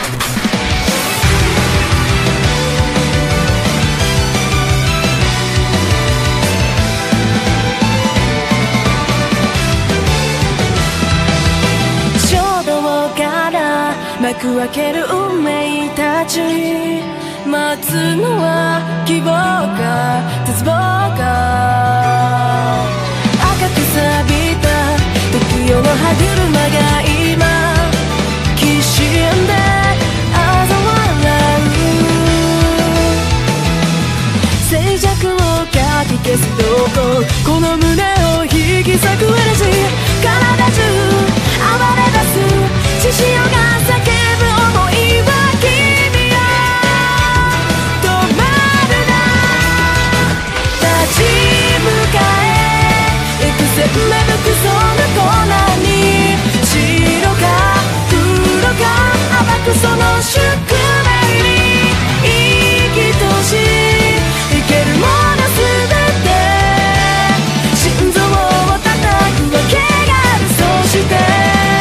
幕開ける運命たち待つのは希望か絶望か赤く錆びた時世の歯車が今きしんで嘲笑う静寂をかき消すどこの胸を引き裂く嵐体中暴れ出す血潮が叫ぶ想いは君を止まるな立ち向かえ幾千芽吹くその粉に白か黒か暴くその宿命に生きとし生けるものすべて心臓を叩くわけがあるそして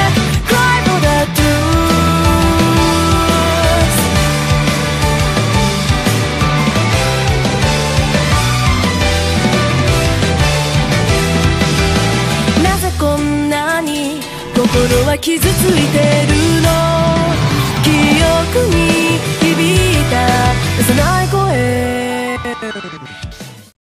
心は傷ついてるの記憶に響いた幼い声